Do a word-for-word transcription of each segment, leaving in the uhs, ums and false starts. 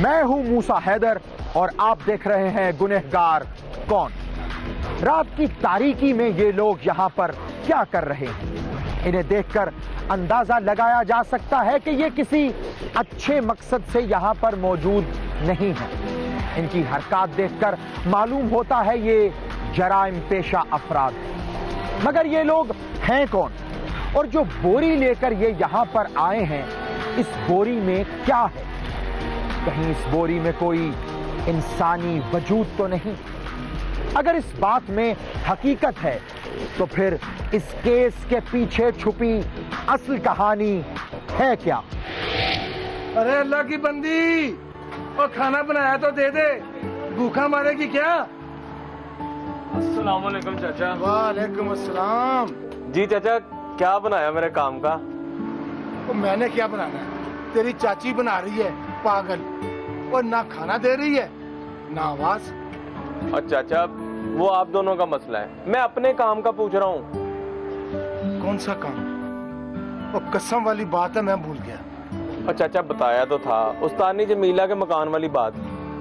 मैं हूं मूसा हैदर और आप देख रहे हैं गुनहगार कौन। रात की तारीकी में ये लोग यहां पर क्या कर रहे हैं, इन्हें देखकर अंदाजा लगाया जा सकता है कि ये किसी अच्छे मकसद से यहां पर मौजूद नहीं है। इनकी हरकत देखकर मालूम होता है ये जराइम पेशा अफराद हैं। मगर ये लोग हैं कौन और जो बोरी लेकर ये यहां पर आए हैं, इस बोरी में क्या है? कहीं इस बोरी में कोई इंसानी वजूद तो नहीं? अगर इस बात में हकीकत है तो फिर इस केस के पीछे छुपी असल कहानी है क्या? अरे अल्लाह की बंदी, और खाना बनाया तो दे दे, भूखा मारेगी क्या? अस्सलाम वालेकुम चाचा। वालेकुम अस्सलाम। जी चाचा, क्या बनाया मेरे काम का? तो मैंने क्या बनाना है? तेरी चाची बना रही है पागल, और ना खाना दे रही है ना आवाज। और चाचा वो आप दोनों का मसला है, मैं अपने काम का पूछ रहा हूँ। कौन सा काम? वो कसम वाली बात है, मैं भूल गया। और चाचा बताया तो था, उस्तानी जमीला के मकान वाली बात।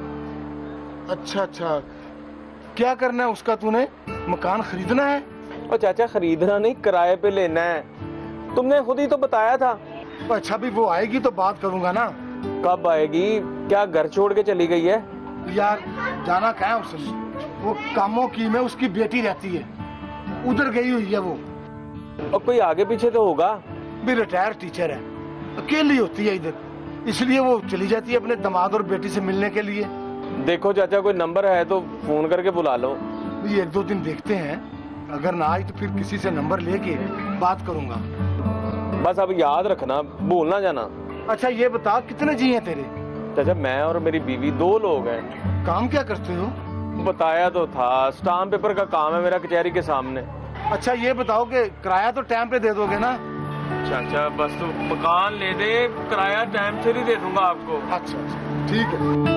अच्छा अच्छा, क्या करना है उसका तूने? मकान खरीदना है? और चाचा खरीदना नहीं, किराए पे लेना है। तुमने खुद ही तो बताया था। अच्छा भी वो आएगी तो बात करूंगा ना। कब आएगी? क्या घर छोड़ के चली गई है? यार जाना क्या है उसने? वो कामों की में उसकी बेटी रहती है, उधर गई हुई है वो। और कोई आगे पीछे तो होगा? भी रिटायर टीचर है, अकेली होती है इधर, इसलिए वो चली जाती है अपने दामाद और बेटी से मिलने के लिए। देखो चाचा, कोई नंबर है तो फोन करके बुला लो। भी एक दो दिन देखते हैं, अगर ना आई तो फिर किसी से नंबर लेके बात करूंगा। बस अब याद रखना, भूल ना जाना। अच्छा ये बता, कितने जी हैं तेरे? चाचा मैं और मेरी बीवी दो लोग हैं। काम क्या करते हो? बताया तो था, स्टाम्प पेपर का काम है मेरा कचहरी के सामने। अच्छा ये बताओ कि किराया तो टाइम पे दे दोगे ना? चाचा बस तो मकान ले दे, किराया टाइम से ही दे दूंगा आपको। अच्छा अच्छा ठीक है।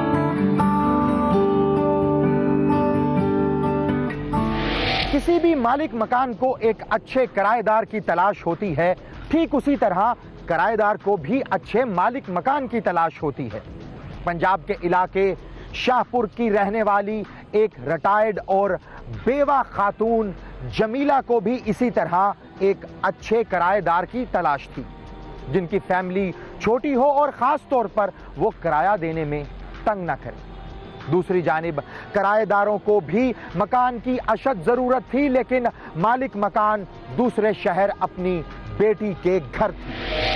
किसी भी मालिक मकान को एक अच्छे किराएदार की तलाश होती है, ठीक उसी तरह किराएदार को भी अच्छे मालिक मकान की तलाश होती है। पंजाब के इलाके शाहपुर की रहने वाली एक रिटायर्ड और बेवा खातून जमीला को भी इसी तरह एक अच्छे किराएदार की तलाश थी, जिनकी फैमिली छोटी हो और खास तौर पर वो किराया देने में तंग न करे। दूसरी जानिब किराएदारों को भी मकान की अशद जरूरत थी, लेकिन मालिक मकान दूसरे शहर अपनी बेटी के घर थी।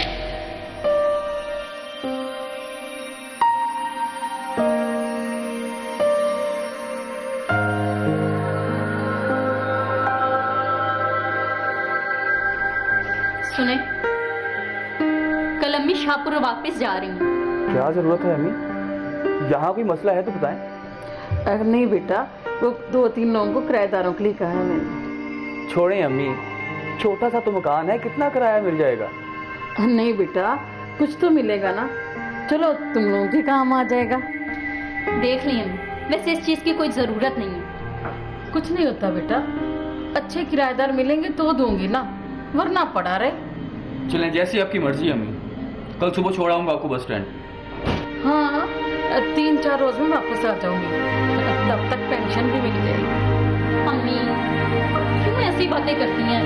सुने, कल अम्मी शाहपुर वापस जा रही हैं। क्या जरूरत है अम्मी? यहाँ कोई मसला है तो बताएं। अरे नहीं बेटा, वो दो तीन लोगों को किराएदारों के लिए कहा है मैंने। छोड़ें अम्मी, छोटा सा तो मकान है, कितना किराया मिल जाएगा? नहीं बेटा, कुछ तो मिलेगा ना। चलो तुम लोगों के काम आ जाएगा। देख ली अम्मी, वैसे इस चीज की कोई जरूरत नहीं है। कुछ नहीं होता बेटा, अच्छे किराएदार मिलेंगे तो दूंगी ना, वरना पड़ा रहे। चलें, जैसी आपकी मर्जी अम्मी। कल सुबह छोड़ आऊंगा आपको बस स्टैंड। हाँ, तीन चार रोज में वापस आ जाऊंगी, तब तक पेंशन भी मिल जाएगी। अम्मी क्यों ऐसी बातें करती हैं?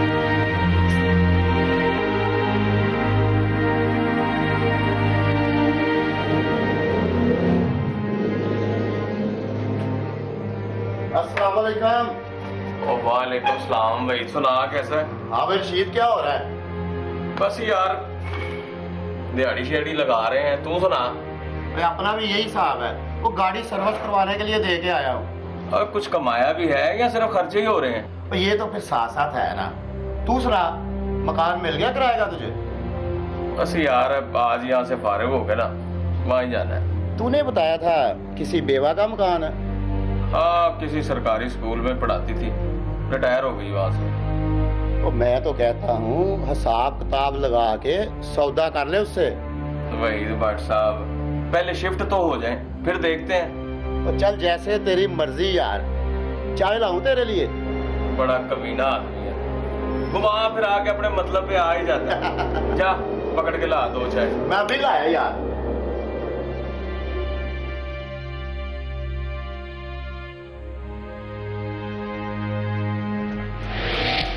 अस्सलाम वालेकुम। ओ वालेकुम सलाम भाई, सुना कैसा है? हाँ भाई रशीद, क्या हो रहा है? बस यार दिहाड़ी शेड़ी लगा रहे हैं, तू सुना? मैं अपना भी यही हिसाब है, वो गाड़ी सर्विस करवाने के लिए दे के आया हूँ। और कुछ कमाया भी है या सिर्फ खर्चे ही हो रहे हैं? तो ये तो फिर साथ साथ है ना। तू सुना, मकान मिल गया किराए का तुझे? बस यार आज यहाँ से फारिग हो गए ना, वहाँ ही जाना है। तूने बताया था किसी बेवा का मकान है। हाँ, किसी सरकारी स्कूल में पढ़ाती थी, रिटायर हो गई वहाँ से। तो मैं तो कहता हूँ हिसाब किताब लगा के सौदा कर ले उससे। वही भट्ट साहब, पहले शिफ्ट तो हो जाए फिर देखते हैं। तो चल जैसे तेरी मर्जी यार, चाय लाऊं तेरे लिए? बड़ा कमीना आदमी है, घुमा फिर आके अपने मतलब पे आ ही जाता है। जा पकड़ के ला दो चाय। मैं भी लाया यार।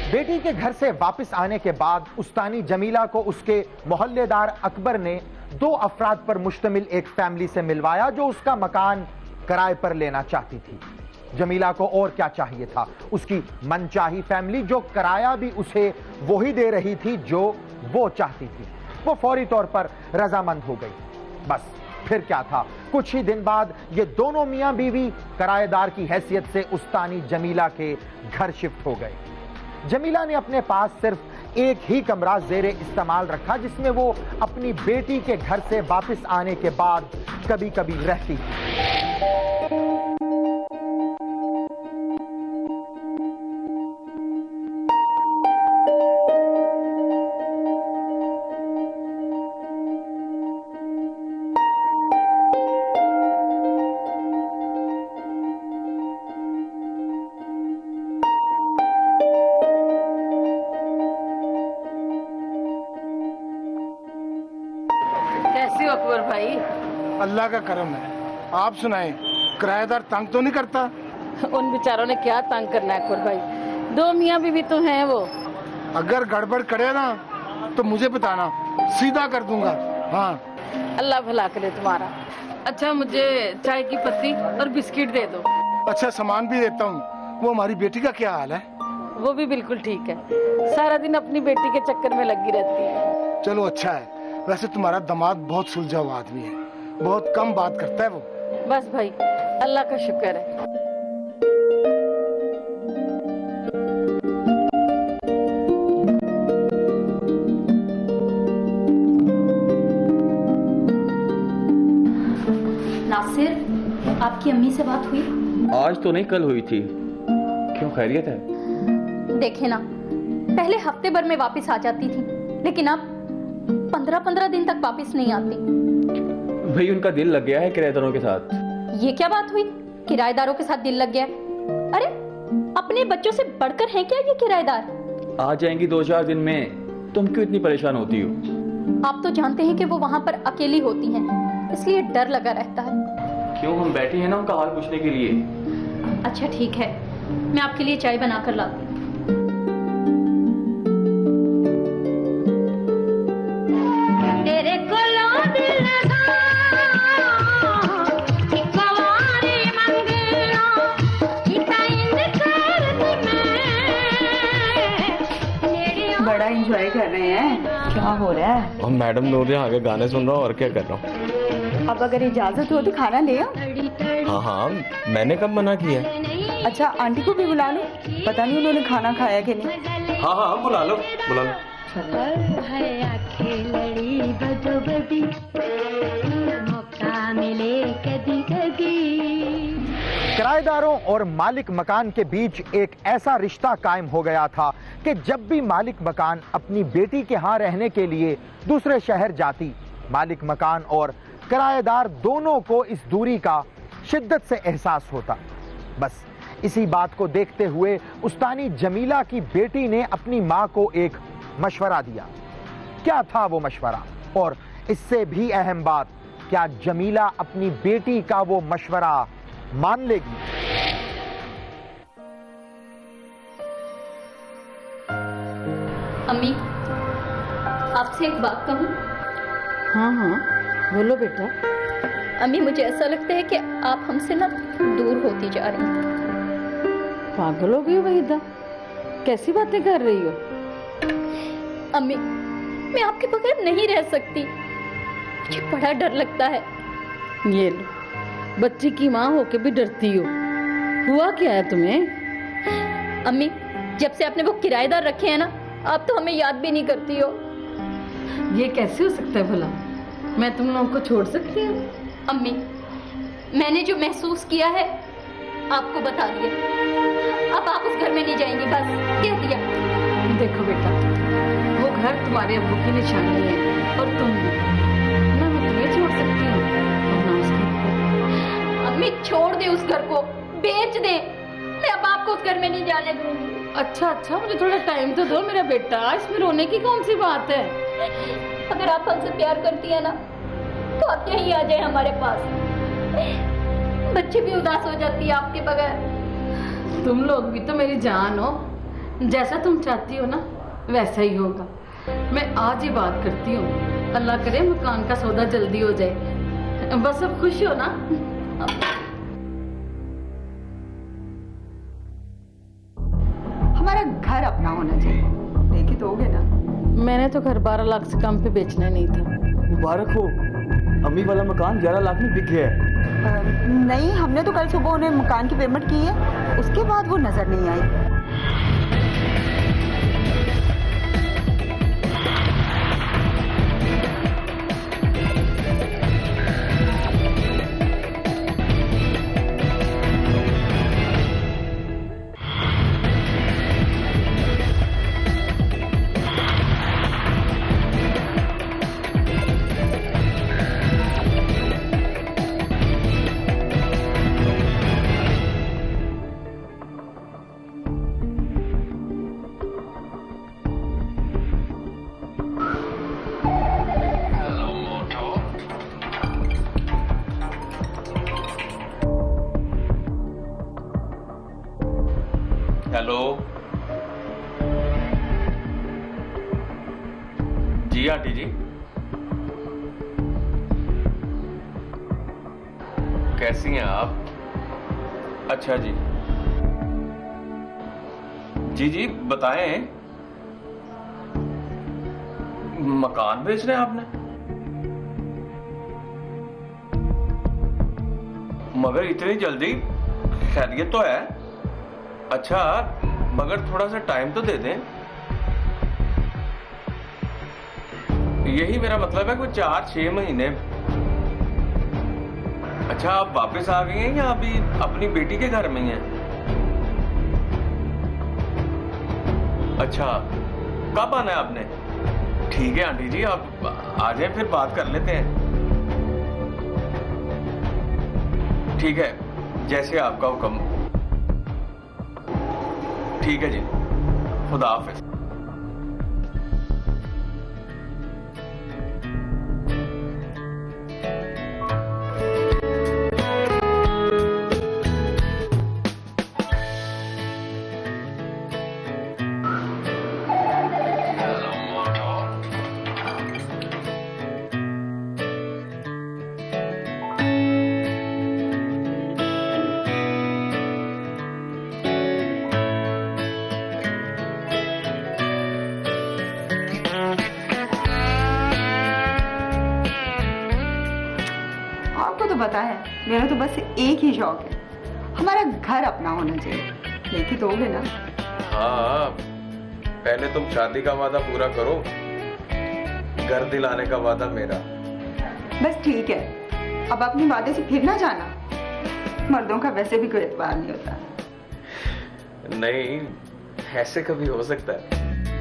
बेटी के घर से वापस आने के बाद उस्तानी जमीला को उसके मोहल्लेदार अकबर ने दो अफराद पर मुश्तमिल एक फैमिली से मिलवाया जो उसका मकान किराए पर लेना चाहती थी। जमीला को और क्या चाहिए था? उसकी मनचाही फैमिली जो किराया भी उसे वही दे रही थी जो वो चाहती थी। वो फौरी तौर पर रजामंद हो गई। बस फिर क्या था, कुछ ही दिन बाद ये दोनों मियां बीवी किराएदार की हैसियत से उस्तानी जमीला के घर शिफ्ट हो गए। जमीला ने अपने पास सिर्फ एक ही कमरा ज़ेरे इस्तेमाल रखा जिसमें वो अपनी बेटी के घर से वापस आने के बाद कभी कभी रहती थी। अकबर भाई, अल्लाह का करम है। आप सुनाएं, किराएदार तंग तो नहीं करता? उन बेचारों ने क्या तंग करना है अकबर भाई, दो मियाँ बीवी तो हैं वो। अगर गड़बड़ करे ना तो मुझे बताना, सीधा कर दूंगा। हाँ, अल्लाह भला करे तुम्हारा। अच्छा, मुझे चाय की पत्ती और बिस्किट दे दो। अच्छा, सामान भी देता हूँ। वो हमारी बेटी का क्या हाल है? वो भी बिल्कुल ठीक है, सारा दिन अपनी बेटी के चक्कर में लगी रहती है। चलो अच्छा है। वैसे तुम्हारा दामाद बहुत सुलझा हुआ आदमी है, बहुत कम बात करता है वो। बस भाई, अल्लाह का शुक्र है। नासिर, आपकी अम्मी से बात हुई? आज तो नहीं, कल हुई थी। क्यों, खैरियत है? देखे ना, पहले हफ्ते भर में वापस आ जाती थी, लेकिन अब पंद्रह पंद्रह दिन तक वापस नहीं आती। भाई, उनका दिल लग गया है किराएदारों के साथ। ये क्या बात हुई, किराएदारों के साथ दिल लग गया? अरे, अपने बच्चों से बढ़कर हैं क्या ये किराएदार? आ जाएंगी दो चार दिन में, तुम क्यों इतनी परेशान होती हो? आप तो जानते हैं कि वो वहाँ पर अकेली होती हैं, इसलिए डर लगा रहता है। क्यों, हम बैठे हैं ना उनका हाल पूछने के लिए। अच्छा ठीक है, मैं आपके लिए चाय बना कर लाती हूँ। बड़ा एंजॉय कर रहे हैं, क्या हो रहा है? हम मैडम दो दिन आगे गाने सुन रहा हूँ, और क्या कर रहा हूँ। अब अगर इजाजत हो तो खाना ले आओ। हाँ हाँ, मैंने कब मना किया? अच्छा, आंटी को भी बुला लो, पता नहीं उन्होंने खाना खाया कि नहीं। हाँ हाँ, बुला लो बुला लो। किराएदारों और मालिक मकान के बीच एक ऐसा रिश्ता कायम हो गया था कि जब भी मालिक मकान अपनी बेटी के यहाँ रहने के लिए दूसरे शहर जाती, मालिक मकान और किराएदार दोनों को इस दूरी का शिद्दत से एहसास होता। बस इसी बात को देखते हुए उस्तानी जमीला की बेटी ने अपनी माँ को एक मशवरा दिया। क्या था वो मशवरा, और इससे भी अहम बात, क्या जमीला अपनी बेटी का वो मशवरा मान लेगी? अम्मी, आपसे एक बात कहूँ? हाँ हाँ, बोलो बेटा। अम्मी, मुझे ऐसा लगता है कि आप हमसे ना दूर होती जा रही हैं। पागल हो गई हो वहीदा, कैसी बातें कर रही हो? अम्मी, मैं आपके बगैर नहीं रह सकती, मुझे बड़ा डर लगता है। ये लो, बच्ची की माँ होके भी डरती हो, हुआ क्या है तुम्हें? अम्मी, जब से आपने वो किराएदार रखे हैं ना, आप तो हमें याद भी नहीं करती हो। ये कैसे हो सकता है भला? मैं तुम लोगों को छोड़ सकती हूँ? अम्मी, मैंने जो महसूस किया है आपको बता दिया, अब आप उस घर में नहीं जाएंगी, बस कह दिया। देखो बेटा, वो घर तुम्हारे अब्बू की निशानी है, और तुम भी ना, मैं तुम्हें छोड़ सकती हूँ और ना उस घर को। अम्मी, छोड़ दे उस घर को, बेच दे, मैं अब आपको उस घर में नहीं जाने दूंगी। अच्छा अच्छा, मुझे थोड़ा टाइम तो दो मेरा बेटा, इसमें रोने की कौन सी बात है? अगर आप हमसे प्यार करती है ना, तो आप यहीं आ जाए हमारे पास। बच्ची भी उदास हो जाती है आपके बगैर। तुम लोग भी तो मेरी जान हो, जैसा तुम चाहती हो ना वैसा ही होगा। मैं आज ही बात करती हूँ, अल्लाह करे मकान का सौदा जल्दी हो जाए। बस अब खुश हो ना? हमारा घर अपना होना चाहिए, लेके दोगे ना? मैंने तो घर बारह लाख से कम पे बेचना नहीं था। मुबारक हो, अम्मी वाला मकान ग्यारह लाख में बिक गया है। आ, नहीं, हमने तो कल सुबह उन्हें मकान की पेमेंट की है, उसके बाद वो नजर नहीं आई। हेलो जी आंटी जी, कैसी हैं आप? अच्छा जी जी जी बताएं, मकान बेच रहे हैं आपने? मगर इतनी जल्दी? खैरियत तो है। अच्छा, मगर थोड़ा सा टाइम तो दे दें। यही मेरा मतलब है, कोई चार छह महीने। अच्छा, आप वापस आ गई हैं या अभी अपनी बेटी के घर में ही हैं? अच्छा, कब आना है आपने? ठीक है आंटी जी, आप आ जाएं, फिर बात कर लेते हैं। ठीक है, जैसे आपका हुक्म। ठीक है जी, खुदा हाफिज। पता है, मेरा तो बस एक ही शौक है, हमारा घर अपना होना चाहिए, लेके दोगे ना? हाँ, पहले तुम शादी का वादा पूरा करो, घर दिलाने का वादा मेरा। बस ठीक है, अब अपने वादे से फिर ना जाना, मर्दों का वैसे भी कोई एतबार नहीं होता। नहीं, ऐसे कभी हो सकता है?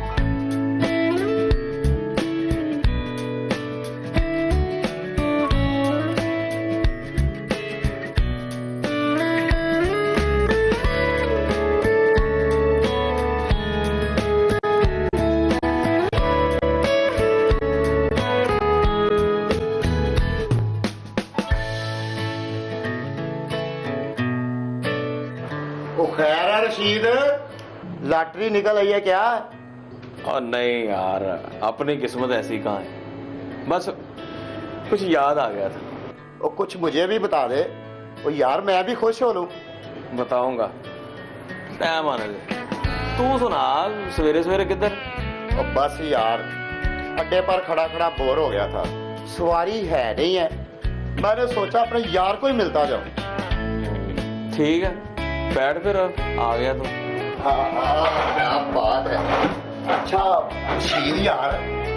खैर है रशीद, लॉटरी निकल आई है क्या? और नहीं यार, अपनी किस्मत ऐसी कहाँ है, बस कुछ याद आ गया था। और कुछ मुझे भी बता दे, और यार मैं भी खुश हो लूं। बताऊंगा, टाइम आने दे। तू सुना, सवेरे सवेरे किधर? और बस यार, अड्डे पर खड़ा खड़ा बोर हो गया था, सवारी है नहीं है, मैंने सोचा अपने यार को ही मिलता जाऊं। ठीक है, बैठ फिर, आ गया तो। हाँ हाँ, क्या बात है। अच्छा रशीद यार,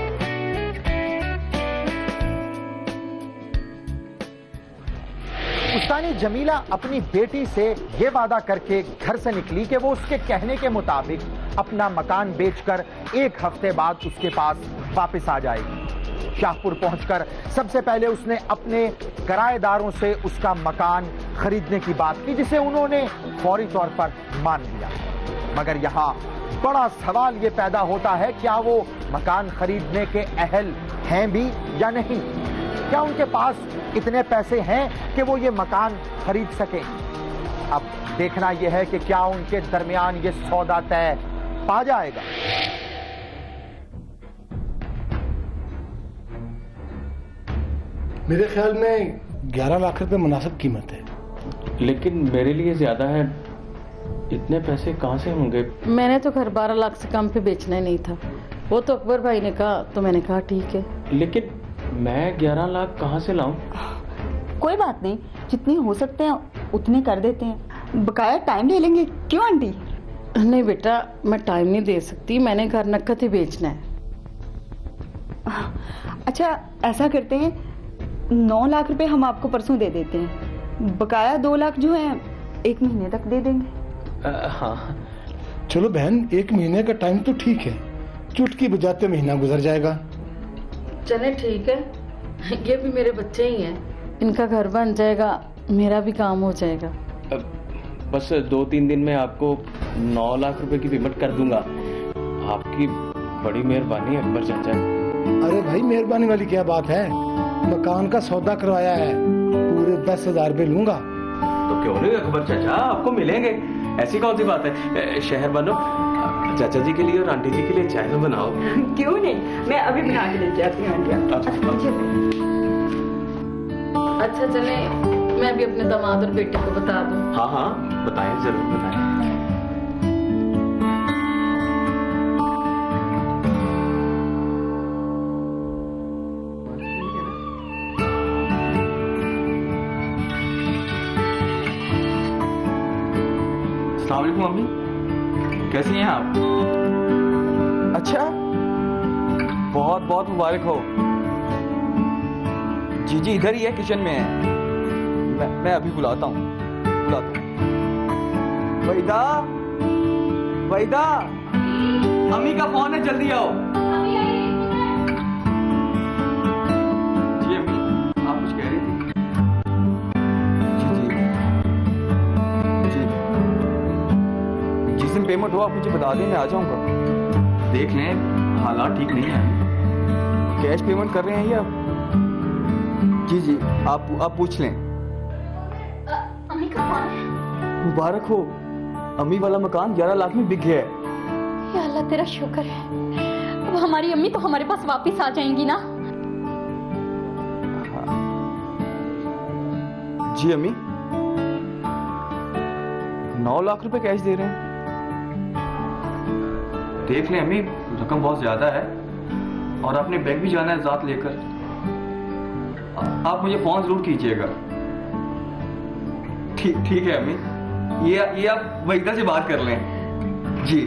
उस्तानी जमीला अपनी बेटी से ये वादा करके घर से निकली कि वो उसके कहने के मुताबिक अपना मकान बेचकर एक हफ्ते बाद उसके पास वापस आ जाएगी। शाहपुर पहुंचकर सबसे पहले उसने अपने किराएदारों से उसका मकान खरीदने की बात की, जिसे उन्होंने फौरी तौर पर मान लिया। मगर यहाँ बड़ा सवाल ये पैदा होता है, क्या वो मकान खरीदने के अहल हैं भी या नहीं? क्या उनके पास इतने पैसे हैं कि वो ये मकान खरीद सकें? अब देखना यह है कि क्या उनके दरमियान ये सौदा तय पा जाएगा। मेरे ख्याल में ग्यारह लाख रुपए मुनासिब कीमत है। लेकिन मेरे लिए ज्यादा है, इतने पैसे कहाँ से होंगे? मैंने तो घर बारह लाख से कम पे बेचना ही नहीं था। वो तो अकबर भाई ने कहा तो मैंने कहा ठीक है। लेकिन मैं ग्यारह लाख कहाँ से लाऊं? कोई बात नहीं, जितनी हो सकते हैं उतने कर देते हैं। बकाया टाइम ले लेंगे, क्यों आंटी? नहीं बेटा, मैं टाइम नहीं दे सकती, मैंने घर नकद ही बेचना है। अच्छा ऐसा करते हैं, नौ लाख रुपए हम आपको परसों दे देते हैं, बकाया दो लाख जो है एक महीने तक दे देंगे। आ, हाँ। चलो बहन, एक महीने का टाइम तो ठीक है, चुटकी बजाते महीना गुजर जाएगा। चले ठीक है, ये भी मेरे बच्चे ही हैं, इनका घर बन जाएगा, मेरा भी काम हो जाएगा। बस दो तीन दिन में आपको नौ लाख रुपए की पेमेंट कर दूंगा। आपकी बड़ी मेहरबानी है अकबर चाचा। अरे भाई, मेहरबानी वाली क्या बात है, मकान का सौदा करवाया है, पूरे दस हजार रुपये लूंगा। तो क्यों नहीं अकबर चाचा, आपको मिलेंगे, ऐसी कौन सी बात है। शहर बनो, चाचा जी के लिए और आंटी जी के लिए चाय तो बनाओ। क्यों नहीं, मैं अभी बना के लेके आती हूँ आंटी। अच्छा चले, मैं भी अपने दामाद और बेटे को बता दूं। हाँ हाँ बताएं, जरूर बताएं। अस्सलाम वालेकुम मम्मी, कैसी हैं आप? अच्छा, बहुत बहुत मुबारक हो। जी जी इधर ही है, किचन में है, मैं, मैं अभी बुलाता हूँ बुलाता हूँ। वहीदा, वहीदा, अम्मी का फोन है, जल्दी आओ। जी अम्मी, आप कुछ कह रही थी? जी जी जी, जिस दिन पेमेंट हो आप मुझे बता दें, मैं आ जाऊंगा। देख लें, हालात ठीक नहीं है, कैश पेमेंट कर रहे हैं या? जी जी, आप आप पूछ लें। अम्मी का फोन है। मुबारक हो, अम्मी वाला मकान ग्यारह लाख में बिक गया है। या अल्लाह तेरा शुक्र है, अब हमारी अम्मी तो हमारे पास वापस आ जाएंगी ना? जी अम्मी, नौ लाख रुपए कैश दे रहे हैं। देख लें अम्मी, रकम बहुत ज्यादा है और आपने बैंक भी जाना है साथ लेकर। आप मुझे फोन जरूर कीजिएगा। ठीक ठीक है अम्मी, ये ये आप वहीदा से बात कर लें। जी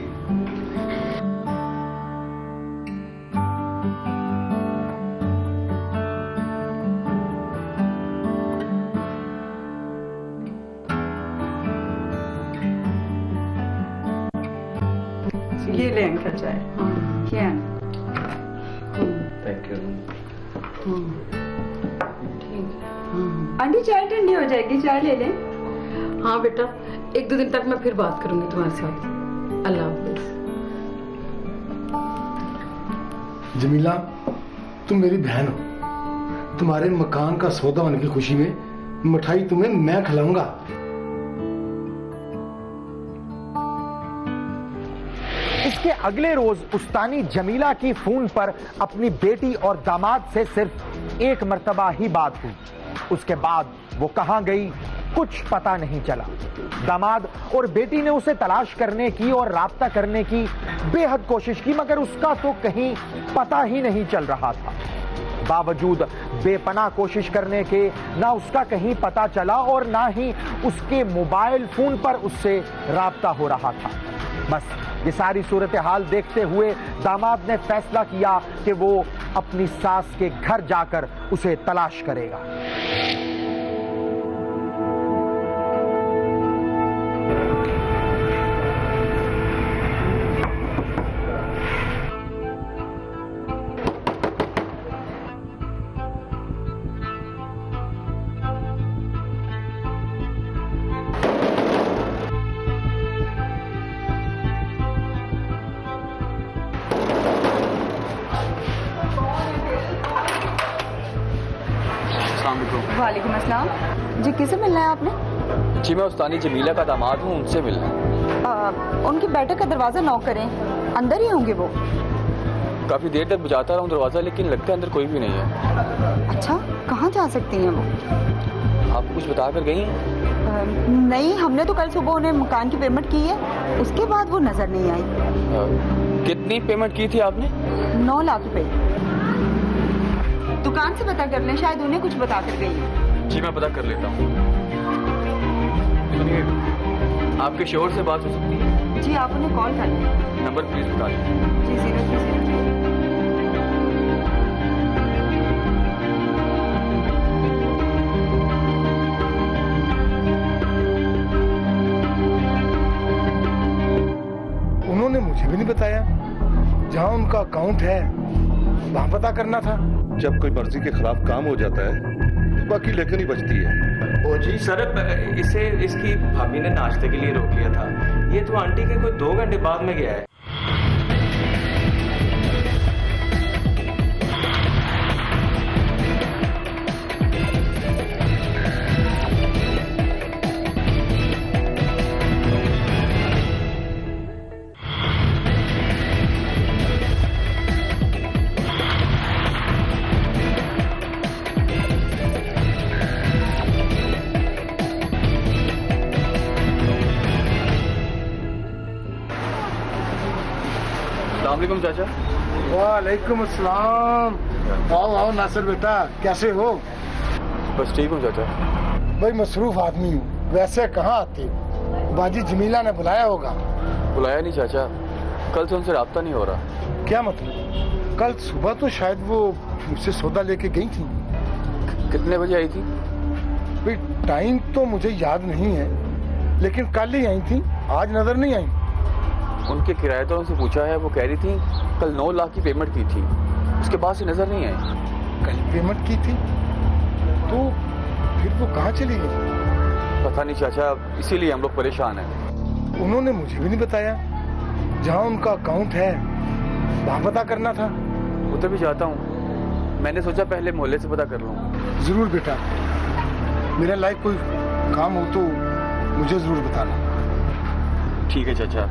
ये ले अंकल चाय। क्या थैंक यू। आंटी, चाय ठंडी हो जाएगी, चाय ले लें। हाँ बेटा, एक दो दिन तक मैं फिर बात करूंगी तुम्हारे साथ। अल्लाह हाफिज। जमीला, तुम मेरी बहन हो, तुम्हारे मकान का सौदा होने की खुशी में मिठाई तुम्हें मैं खिलाऊंगा। इसके अगले रोज उस्तानी जमीला की फोन पर अपनी बेटी और दामाद से सिर्फ एक मर्तबा ही बात हुई। उसके बाद वो कहां गई कुछ पता नहीं चला। दामाद और बेटी ने उसे तलाश करने की और राब्ता करने की बेहद कोशिश की, मगर उसका तो कहीं पता ही नहीं चल रहा था। बावजूद बेपनाह कोशिश करने के ना उसका कहीं पता चला और ना ही उसके मोबाइल फोन पर उससे राब्ता हो रहा था। बस ये सारी सूरत हाल देखते हुए दामाद ने फैसला किया कि वो अपनी सास के घर जाकर उसे तलाश करेगा। वालेकुम अस्सलाम। जी, किसे मिलना है आपने? जी मैं उस्तानी जमीला का दामाद हूँ, उनसे मिलना है। आ, आ, उनके बैठक का दरवाजा नॉक करें, अंदर ही होंगे वो। काफी देर तक बजाता रहा हूँ दरवाजा, लेकिन लगता है अंदर कोई भी नहीं है। अच्छा, कहाँ जा सकती हैं वो? आप कुछ बता कर गई हैं? आ, नहीं, हमने तो कल सुबह उन्हें मकान की पेमेंट की है, उसके बाद वो नजर नहीं आई। आ, कितनी पेमेंट की थी आपने? नौ लाख रुपए। दुकान से पता कर लें, शायद उन्हें कुछ बता कर गई है। जी मैं पता कर लेता हूँ। आपके शोर से बात हो सकती है? जी आप उन्हें कॉल कर लें। नंबर प्लीज बता दें। जी जीरो थ्री जीरो। उन्होंने मुझे भी नहीं बताया। जहाँ उनका अकाउंट है वहाँ पता करना था। जब कोई मर्जी के खिलाफ काम हो जाता है तो बाकी लेकिन ही बचती है। ओ जी सर, इसे इसकी भाभी ने नाश्ते के लिए रोक लिया था। ये तो आंटी के कोई दो घंटे बाद में गया है। अस्सलामुअलैकुम चाचा। वालेकुम अस्सलाम। आओ आओ नासिर बेटा, कैसे हो? बस ठीक हूँ चाचा। भाई मसरूफ आदमी हूँ, वैसे कहाँ आते हो? बाजी जमीला ने बुलाया होगा। बुलाया नहीं चाचा, कल से उनसे राब्ता नहीं हो रहा। क्या मतलब? कल सुबह तो शायद वो मुझसे सौदा लेके गई थी। कितने बजे आई थी? भाई टाइम तो मुझे याद नहीं है, लेकिन कल ही आई थी, आज नजर नहीं आई। उनके किराएदारों से पूछा है, वो कह रही थी कल नौ लाख की पेमेंट की थी, उसके बाद से नजर नहीं आई। कल पेमेंट की थी तो फिर वो कहाँ चली गई? पता नहीं चाचा, इसीलिए हम लोग परेशान हैं। उन्होंने मुझे भी नहीं बताया। जहाँ उनका अकाउंट है वहाँ पता करना था। उधर भी जाता हूँ, मैंने सोचा पहले मोहल्ले से पता कर लूँ। जरूर बेटा, मेरे लायक कोई काम हो तो मुझे जरूर बताना। ठीक है चाचा।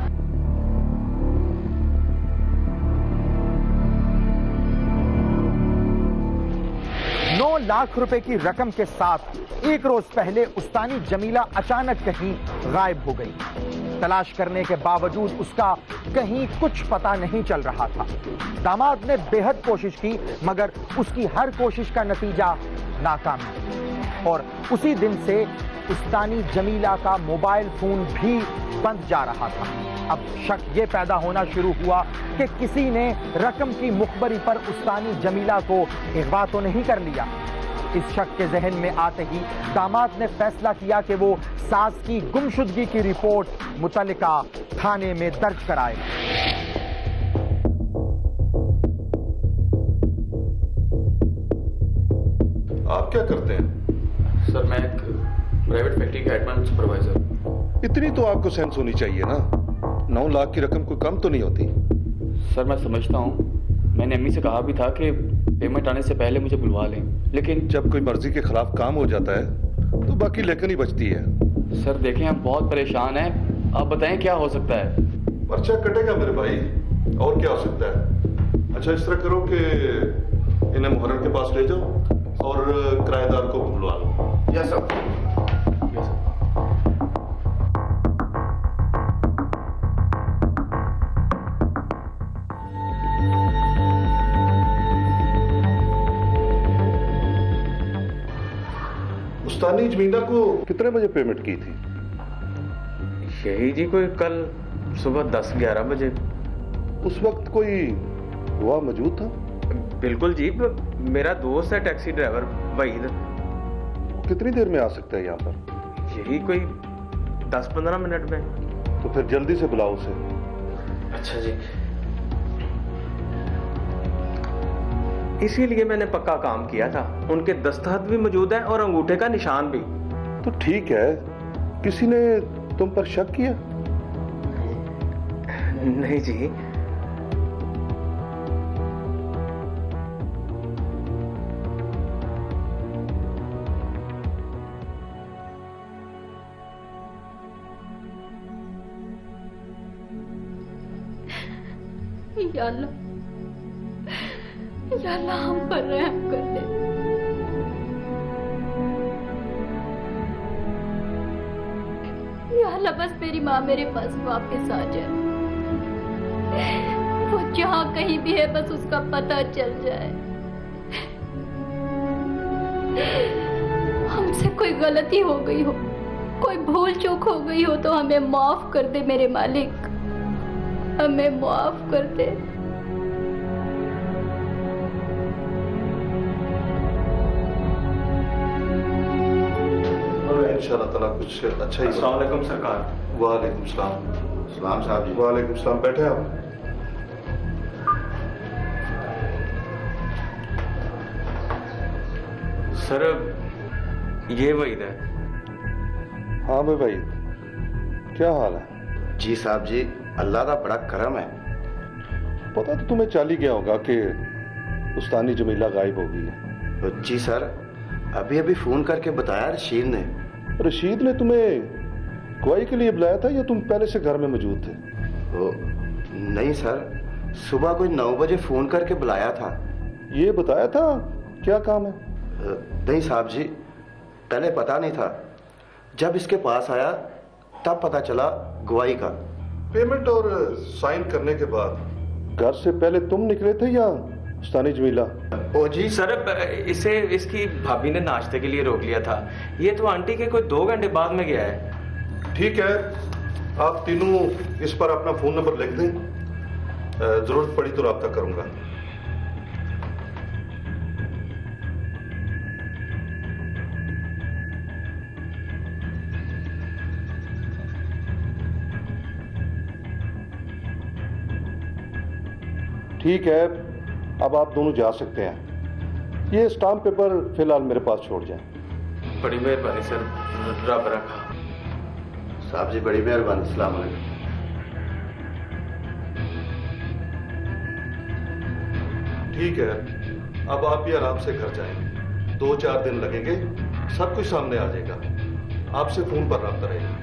नौ लाख रुपए की रकम के साथ एक रोज पहले उस्तानी जमीला अचानक कहीं गायब हो गई। तलाश करने के बावजूद उसका कहीं कुछ पता नहीं चल रहा था। दामाद ने बेहद कोशिश की, मगर उसकी हर कोशिश का नतीजा नाकाम। और उसी दिन से उस्तानी जमीला का मोबाइल फोन भी बंद जा रहा था। अब शक ये पैदा होना शुरू हुआ कि किसी ने रकम की मुखबरी पर उस्तानी जमीला को अगवा तो नहीं कर लिया। इस शक के जहन में आते ही दामाद ने फैसला किया कि वो सास की गुमशुदगी की रिपोर्ट मुतल्लिका थाने में दर्ज कराए। आप क्या करते हैं? सर मैं एक प्राइवेट फैक्ट्री का हेडमैन सुपरवाइजर। इतनी तो आपको सेंस होनी चाहिए ना। नौ लाख की रकम कोई कम तो नहीं होती। सर मैं समझता हूँ, मैंने अम्मी से कहा भी था कि पेमेंट आने से पहले मुझे बुलवा लें, लेकिन जब कोई मर्जी के खिलाफ काम हो जाता है तो बाकी लेकिन ही बचती है। सर देखें, हम बहुत परेशान हैं, आप बताएं क्या हो सकता है? पर्चा कटेगा मेरे भाई, और क्या हो सकता है। अच्छा इस तरह करो कि इन्हें मुहर्रर के पास ले जाओ और किराएदार को बुलवा लो। Yes sir. उस्तानी जमीला को कितने बजे पेमेंट की थी? यही जी कोई कल सुबह दस ग्यारह बजे। उस वक्त कोई हुआ मौजूद था? बिल्कुल जी, मेरा दोस्त है टैक्सी ड्राइवर वहीद। कितनी देर में आ सकता है यहाँ पर? यही कोई दस पंद्रह मिनट में। तो फिर जल्दी से बुलाओ उसे। अच्छा जी, इसीलिए मैंने पक्का काम किया था। उनके दस्तखत भी मौजूद है और अंगूठे का निशान भी। तो ठीक है, किसी ने तुम पर शक किया? नहीं जी। या अल्लाह, या अल्लाह हम पर रहम कर दे। या अल्लाह बस मेरी माँ मेरे पास वापस आ जाए, वो जहाँ कहीं भी है बस उसका पता चल जाए। हमसे कोई गलती हो गई हो, कोई भूल चूक हो गई हो तो हमें माफ कर दे मेरे मालिक, हमें माफ कर दे। इंशाअल्लाह ताला कुछ अच्छा ही। अस्सलाम वालेकुम सरकार। वालेकुम सलाम। सलाम साहब जी। वालेकुम सलाम। बैठे आप। सर ये वहीद है। हाँ भाई भाई, क्या हाल है? जी साहब जी, अल्लाह का बड़ा करम है। पता तो तुम्हें चल ही गया होगा कि उस्तानी जमीला गायब हो गई है। जी सर, अभी अभी फोन करके बताया रशीद ने। रशीद ने तुम्हें गवाही के लिए बुलाया था या तुम पहले से घर में मौजूद थे? ओ, नहीं सर, सुबह कोई नौ बजे फोन करके बुलाया था। ये बताया था क्या काम है? नहीं साहब जी, पहले पता नहीं था, जब इसके पास आया तब पता चला गवाही का। पेमेंट और साइन करने के बाद घर से पहले तुम निकले थे या उस्तानी जमीला? ओ जी सर, इसे इसकी भाभी ने नाश्ते के लिए रोक लिया था। ये तो आंटी के कोई दो घंटे बाद में गया है। ठीक है, आप तीनों इस पर अपना फोन नंबर लिख दें, जरूरत पड़ी तो राब्ता करूंगा। ठीक है, अब आप दोनों जा सकते हैं। ये स्टाम्प पेपर फिलहाल मेरे पास छोड़ जाएं। बड़ी मेहरबानी सर, रब रखा। साहब जी बड़ी मेहरबानी। अस्सलाम वालेकुम। ठीक है, अब आप भी आराम से घर जाएं। दो चार दिन लगेंगे, सब कुछ सामने आ जाएगा। आपसे फोन पर रब्ता रहेगा।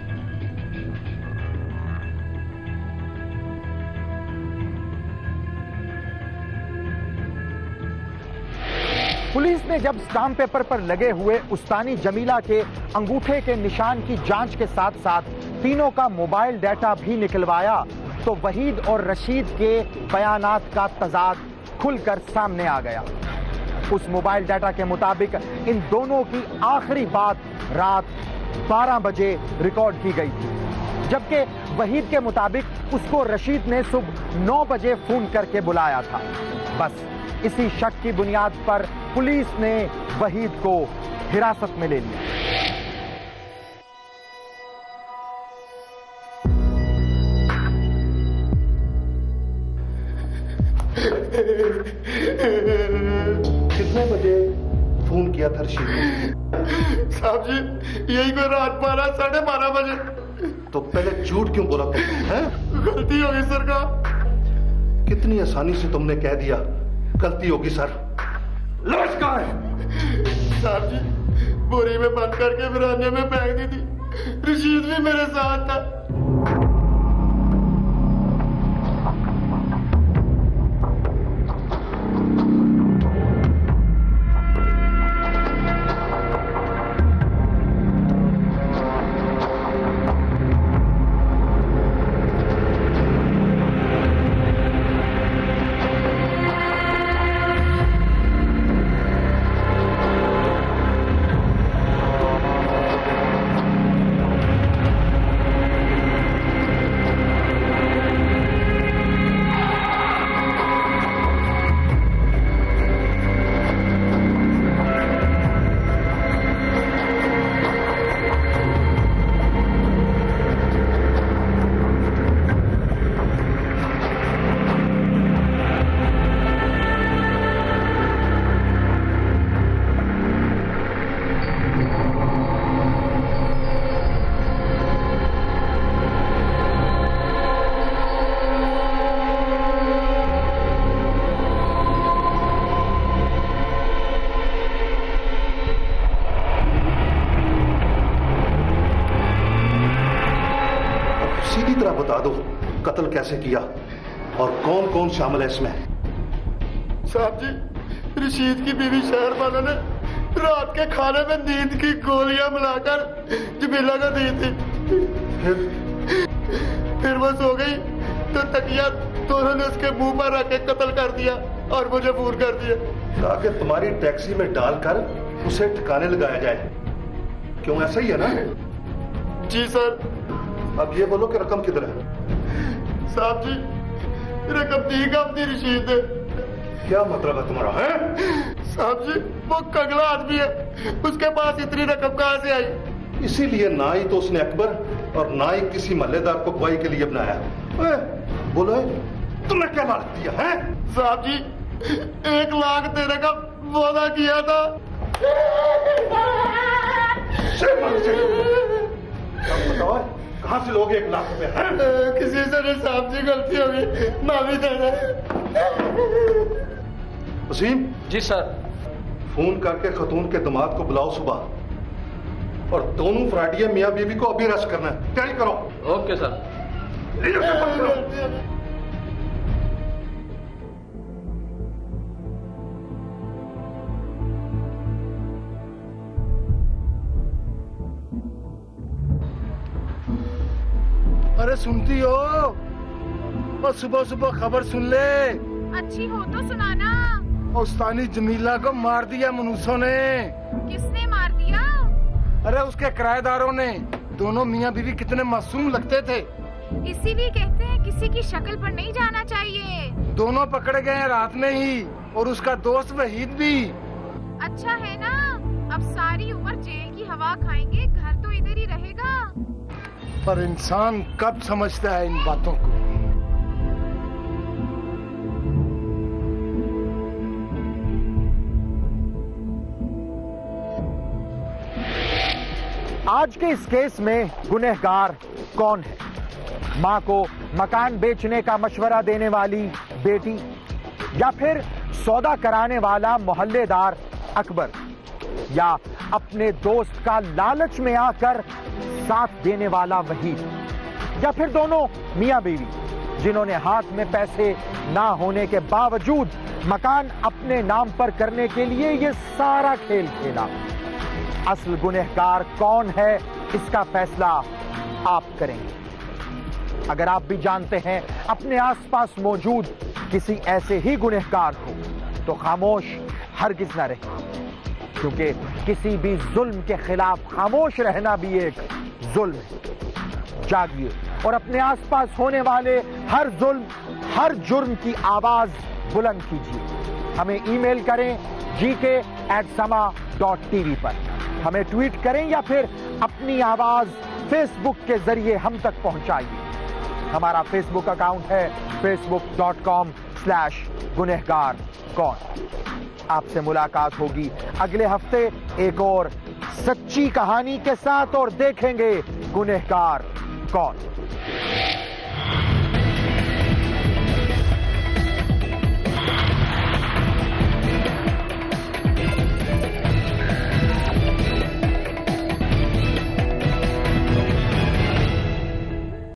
पुलिस ने जब स्टाम्प पेपर पर लगे हुए उस्तानी जमीला के अंगूठे के निशान की जांच के साथ साथ तीनों का मोबाइल डाटा भी निकलवाया तो वहीद और रशीद के बयानात का तजाद खुलकर सामने आ गया। उस मोबाइल डाटा के मुताबिक इन दोनों की आखिरी बात रात बारह बजे रिकॉर्ड की गई थी, जबकि वहीद के मुताबिक उसको रशीद ने सुबह नौ बजे फोन करके बुलाया था। बस इसी शक की बुनियाद पर पुलिस ने वहीद को हिरासत में ले लिया। कितने बजे फोन किया था रशीद ने? साहब जी, यही कोई रात बारह साढ़े बारह बजे। तो पहले झूठ क्यों बोला तुमने? हैं? गलती हो गई सरकार। कितनी आसानी से तुमने कह दिया गलती होगी सर। लाश कहाँ है? साहब जी, बोरी में बंद करके वीराने में फेंक दी थी। रशीद भी मेरे साथ था। सीधी तरह बता दो कत्ल कैसे किया। और कौन कौन शामिल है इसमें? साहब जी, रशीद की बीवी शहर वालों ने रात के खाने में नींद की गोलियां मिलाकर जमीला को दी थी। फिर फिर वो सो गई तो तकिया दोनों ने उसके मुंह पर रख के कत्ल कर दिया और मुझे फोन कर दिया ताकि तुम्हारी टैक्सी में डालकर उसे ठिकाने लगाया जाए। क्यों, ऐसा ही है ना? जी सर। अब ये बोलो कि रकम किधर है? साहब जी, रकम दी कब दी रशीद ने। क्या मतलब है तुम्हारा? है साहब जी, वो कगला आदमी है, उसके पास इतनी रकम कहां से आई? इसीलिए ना ही तो उसने अकबर और ना ही किसी महल्लेदार को गवाही के लिए बनाया। ए, बोलो तुम्हें क्या लालच दिया है? साहब जी, एक लाख देने का वादा किया था। बताओ कहां से लोगे एक लाख रुपए? किसी से नहीं साहब जी, गलती होगी, माफी दे दे। वसीम। जी सर। फोन करके खतून के दामाद को बुलाओ सुबह, और दोनों फ्राडिया मियां बीबी को अभी अरेस्ट करना है। तैयारी करो। Okay sir. अरे सुनती हो? और सुबह सुबह खबर सुन ले। अच्छी हो तो सुनाना। उस्तानी जमीला को मार दिया मनुष्यों ने। किसने मार दिया? अरे उसके किराएदारों ने। दोनों मियाँ बीवी कितने मासूम लगते थे। इसीलिए कहते हैं किसी की शक्ल पर नहीं जाना चाहिए। दोनों पकड़े गए रात में ही, और उसका दोस्त वहीद भी। अच्छा है ना, अब सारी उम्र जेल की हवा खाएंगे, घर तो इधर ही रहेगा। पर इंसान कब समझता है इन बातों को? आज के इस केस में गुनहगार कौन है? मां को मकान बेचने का मशवरा देने वाली बेटी, या फिर सौदा कराने वाला मोहल्लेदार अकबर, या अपने दोस्त का लालच में आकर साथ देने वाला वहीद, या फिर दोनों मियां बीवी जिन्होंने हाथ में पैसे ना होने के बावजूद मकान अपने नाम पर करने के लिए ये सारा खेल खेला। असल गुनहगार कौन है, इसका फैसला आप करेंगे। अगर आप भी जानते हैं अपने आसपास मौजूद किसी ऐसे ही गुनहगार को, तो खामोश हरगिज ना रहे, क्योंकि किसी भी जुल्म के खिलाफ खामोश रहना भी एक जुल्म है। जागिए और अपने आसपास होने वाले हर जुल्म, हर जुर्म की आवाज बुलंद कीजिए। हमें ईमेल करें जी के एट समा डॉट टीवी पर, हमें ट्वीट करें, या फिर अपनी आवाज फेसबुक के जरिए हम तक पहुंचाइए। हमारा फेसबुक अकाउंट है फेसबुक डॉट कॉम स्लैश गुनहगार कौन। आपसे मुलाकात होगी अगले हफ्ते एक और सच्ची कहानी के साथ, और देखेंगे गुनहगार कौन।